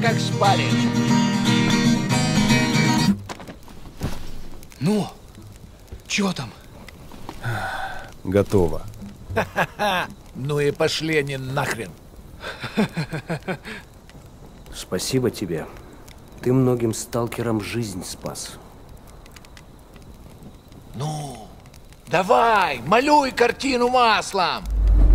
как шпарит. Ну, чё там? Готово. Ну и пошли они нахрен. Спасибо тебе. Ты многим сталкерам жизнь спас. Ну, давай, малюй картину маслом.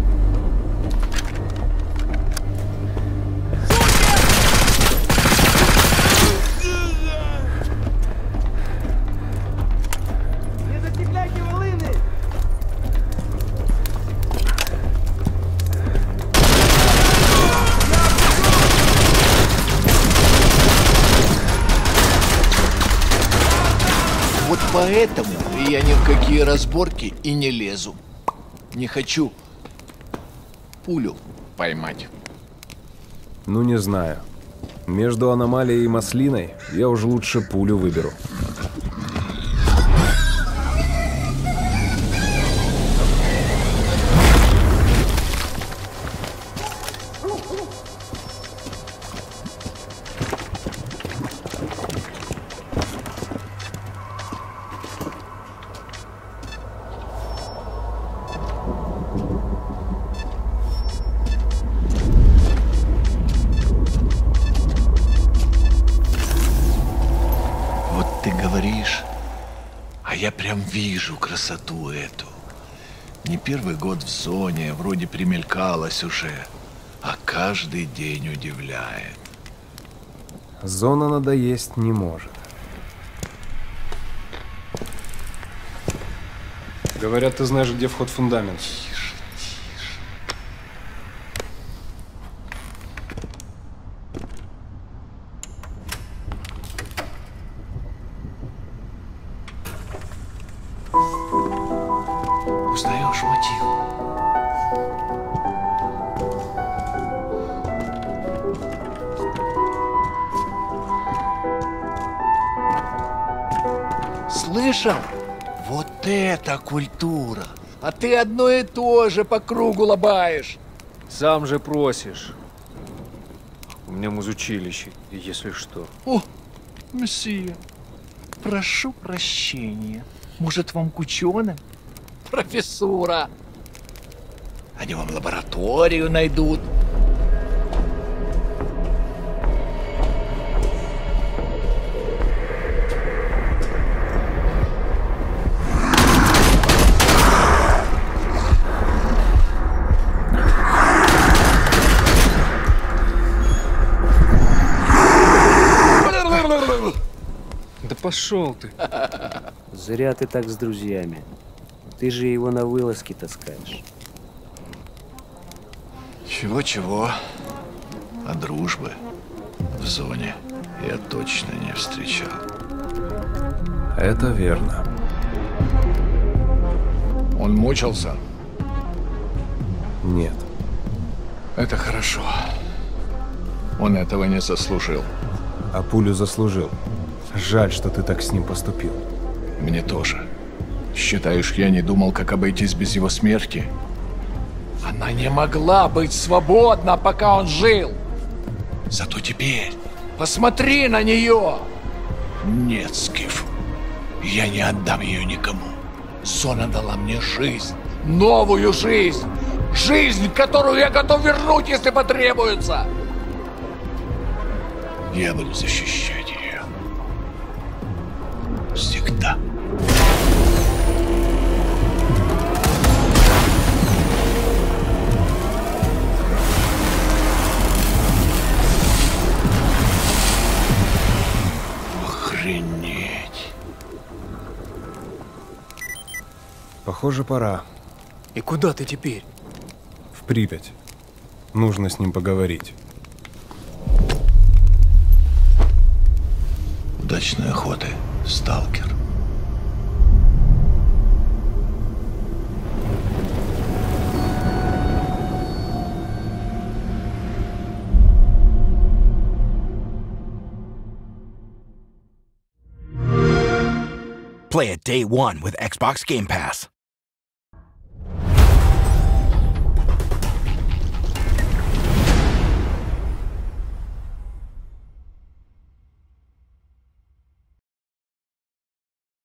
Не зацепляйте волыны! Вот поэтому я ни в какие разборки и не лезу. Не хочу пулю поймать. Ну, не знаю. Между аномалией и маслиной я уже лучше пулю выберу. Вот ты говоришь, а я прям вижу красоту эту. Не первый год в зоне, вроде примелькалась уже, а каждый день удивляет. Зона надоесть не может. Говорят, ты знаешь, где вход в фундамент. Узнаешь мотив? Слышал? Вот это культура! А ты одно и то же по кругу лобаешь. Сам же просишь. У меня музучилище, если что. О, месье, прошу прощения. Может, вам к ученым? Профессура. Они вам лабораторию найдут. Да пошел ты. Зря ты так с друзьями. Ты же его на вылазки таскаешь. Чего-чего, а дружбы в зоне я точно не встречал. Это верно. Он мучился? Нет. Это хорошо. Он этого не заслужил. А пулю заслужил. Жаль, что ты так с ним поступил. Мне тоже. Считаешь, я не думал, как обойтись без его смерти? Она не могла быть свободна, пока он жил. Зато теперь посмотри на нее. Нет, Скиф, я не отдам ее никому. Зона дала мне жизнь, новую жизнь. Жизнь, которую я готов вернуть, если потребуется. Я буду защищать ее. Всегда. Охренеть. Похоже, пора. И куда ты теперь? В Припять. Нужно с ним поговорить. Удачной охоты, сталкер. Play it day one with Xbox Game Pass.